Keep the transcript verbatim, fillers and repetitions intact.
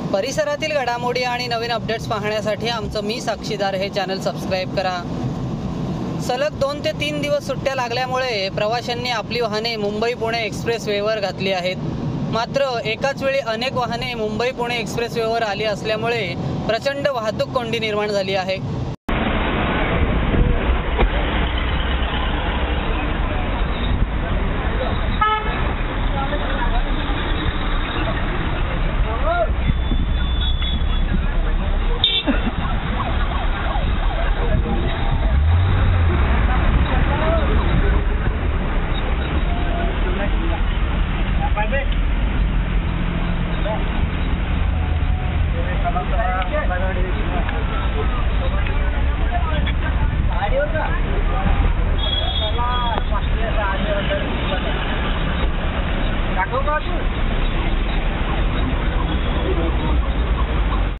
परिसरातील घडामोडी आणि नवीन अपडेट्स पाहण्यासाठी आमचं मी साक्षीदार हे चॅनल सबस्क्राईब करा। सलग दोन ते तीन दिवस सुट्ट्या लागल्यामुळे प्रवाशांनी आपली वाहने मुंबई पुणे एक्सप्रेसवेवर घातली आहेत। मात्र एकाच वेळी अनेक वाहने मुंबई पुणे एक्सप्रेसवेवर आली असल्यामुळे प्रचंड वाहतूक कोंडी निर्माण झाली आहे। Aku